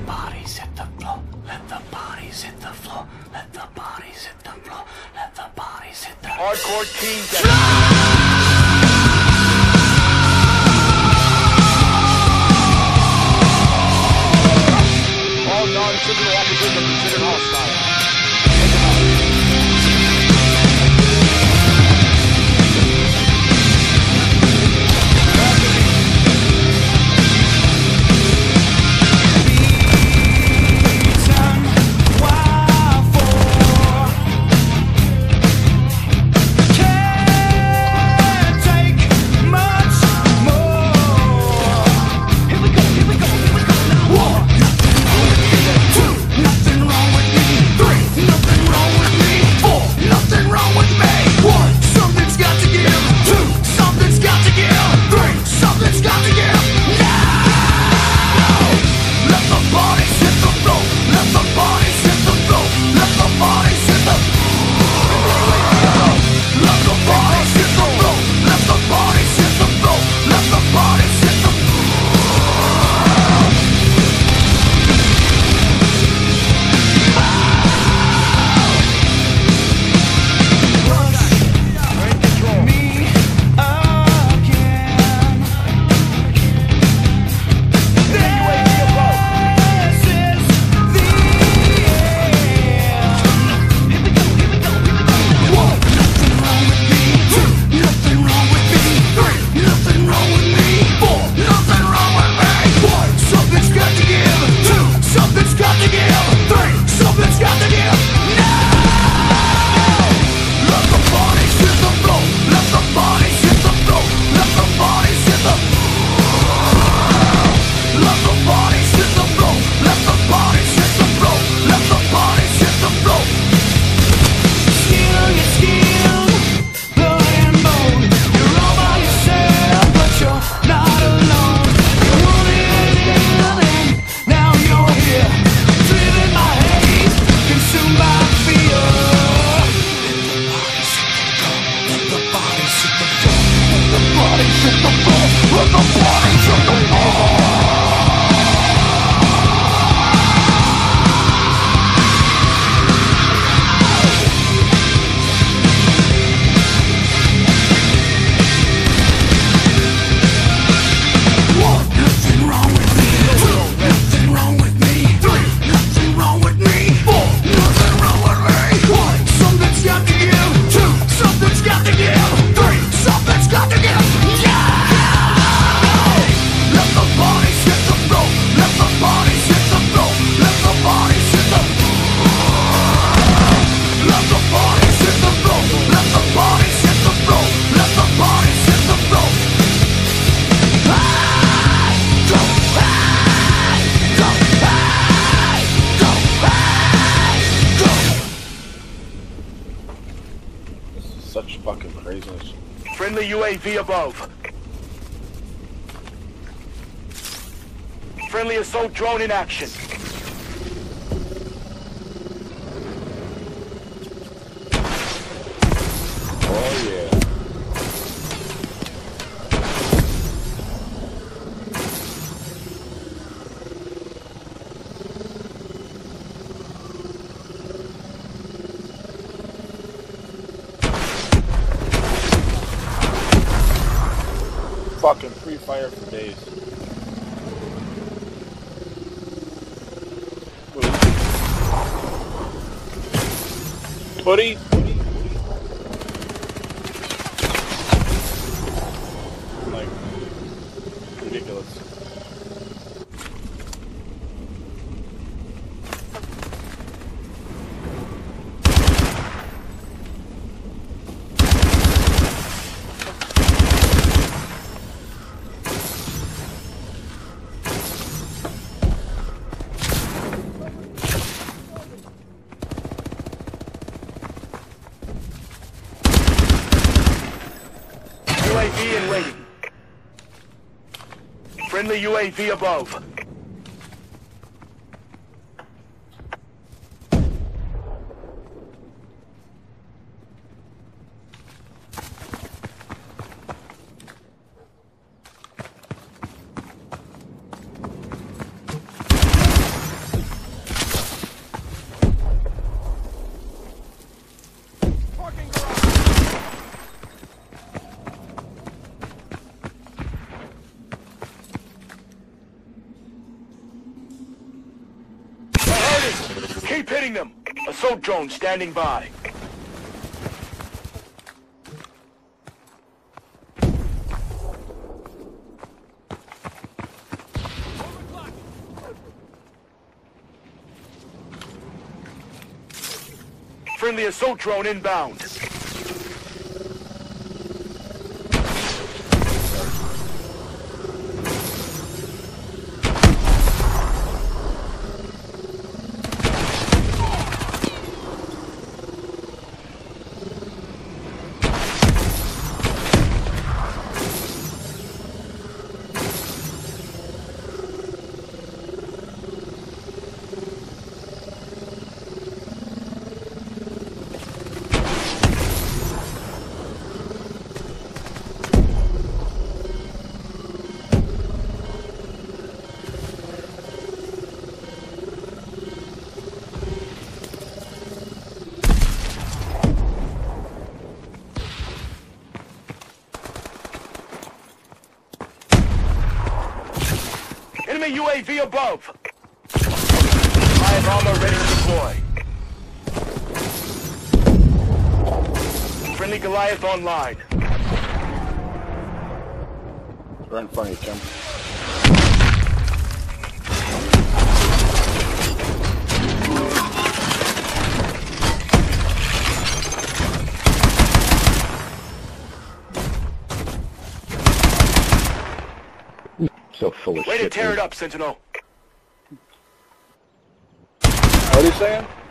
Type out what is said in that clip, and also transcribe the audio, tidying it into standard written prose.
bodies hit the floor. Let the bodies hit the floor. Let the bodies hit the floor. Let the bodies hit the floor. Hardcore team. All non-trivial officers are considered hostile. Such fucking craziness. Friendly UAV above. Friendly assault drone in action. Oh yeah. Fucking free fire for days. Hoodie? Like, ridiculous. UAV in waiting. Friendly UAV above. Keep hitting them! Assault drone standing by. Friendly assault drone inbound. Enemy UAV above. I have armor ready to deploy. Friendly Goliath online. Right in front of you, Tim. So full of Way shit. to tear dude. it up, Sentinel. What are you saying?